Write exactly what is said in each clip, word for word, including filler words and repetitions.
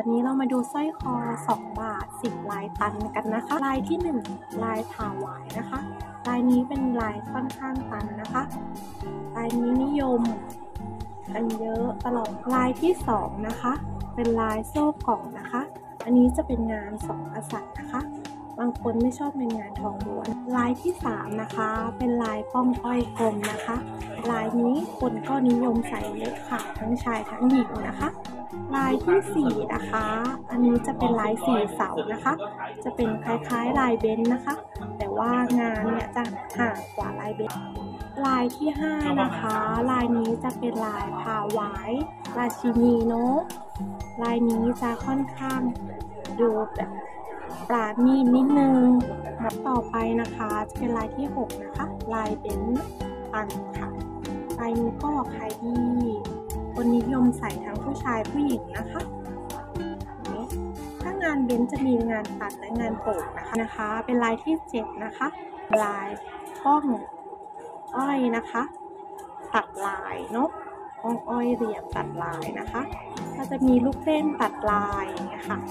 วันนี้เรามาดูสร้อยคอสองบาทสิบลายตันกันนะคะลายที่หนึ่งลายผ่าหวายนะคะลายนี้เป็นลายค่อนข้างตันนะคะลายนี้นิยมกันเยอะตลอดลายที่สองนะคะเป็นลายโซ่กล่องนะคะอันนี้จะเป็นงานสองกษัตริย์นะคะบางคนไม่ชอบเป็นงานทองล้วนลายที่สามนะคะเป็นลายป้อมอ้อยกลมนะคะลายนี้คนก็นิยมใส่เยอะค่ะทั้งชายทั้งหญิงนะคะลายที่สี่นะคะอันนี้จะเป็นลายสี่เสานะคะจะเป็นคล้ายๆลายเบนซ์นะคะแต่ว่างานเนี่ยจะห่างกว่าลายเบนซ์ลายที่ห้านะคะลายนี้จะเป็นลายผ่าหวายราชินีเนาะลายนี้จะค่อนข้างดูแบบปราณีตนิดนึงแบบต่อไปนะคะจะเป็นลายที่หกนะคะลายเบนซ์ตันค่ะลายนี้ก็ขายดีคนนิยมใส่ทั้งผู้ชายผู้หญิงนะคะถ้างานเบนซ์จะมีงานตัดและงานโป่งนะคะนะคะเป็นลายที่เจ็ดนะคะลายป้องอ้อยนะคะตัดลายเนาะป้องอ้อยเหลี่ยมตัดลายนะคะก็จะมีลูกเล่นตัดลายอย่างเงี้ยค่ะ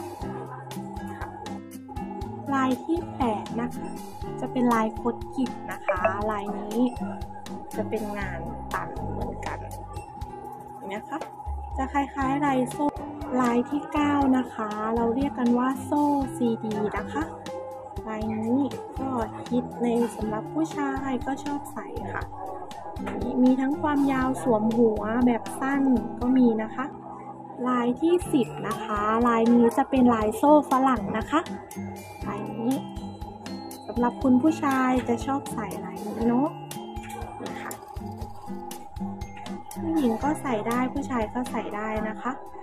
ลายที่แปดนะคะจะเป็นลายคดกิจนะคะลายนี้จะเป็นงานตัดเหมือนกันนะคะจะคล้ายๆลายโซ่ลายที่เก้านะคะเราเรียกกันว่าโซ่ซีดีนะคะลายนี้ก็ฮิตในสำหรับผู้ชายก็ชอบใส่ค่ะมีทั้งความยาวสวมหัวแบบสั้นก็มีนะคะลายที่สิบนะคะลายนี้จะเป็นลายโซ่ฝรั่งนะคะลายนี้สำหรับคุณผู้ชายจะชอบใส่ลายนี้เนาะนี่ค่ะผู้หญิงก็ใส่ได้ผู้ชายก็ใส่ได้นะคะ